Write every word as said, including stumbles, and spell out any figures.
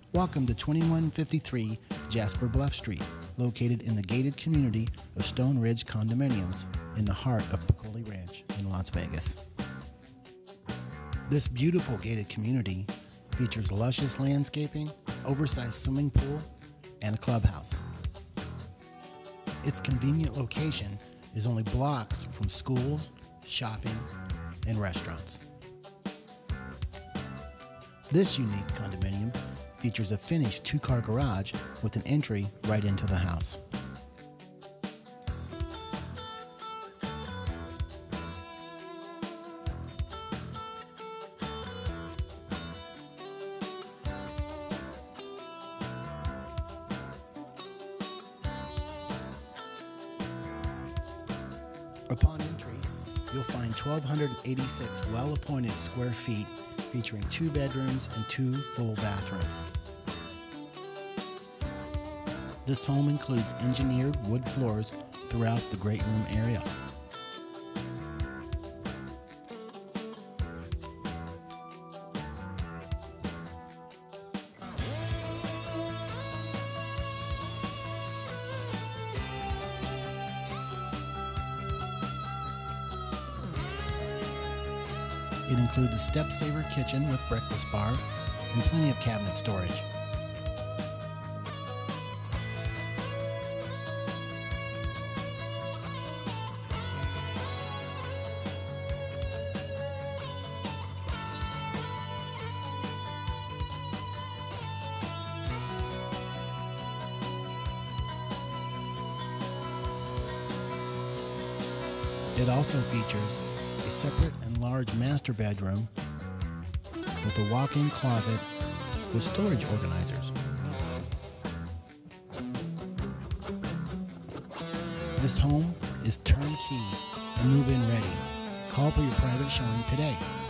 Welcome to twenty-one fifty-three Jasper Bluff Street, located in the gated community of Stone Ridge Condominiums in the heart of Pecolle Ranch in Las Vegas. This beautiful gated community features luscious landscaping, oversized swimming pool, and a clubhouse. Its convenient location is only blocks from schools, shopping, and restaurants. This unique condominium features a finished two-car garage with an entry right into the house. Upon entry, you'll find one thousand two hundred eighty-six well-appointed square feet featuring two bedrooms and two full bathrooms. This home includes engineered wood floors throughout the great room area. It includes a step-saver kitchen with breakfast bar and plenty of cabinet storage. It also features a separate and large master bedroom with a walk-in closet with storage organizers. This home is turnkey and move-in ready. Call for your private showing today.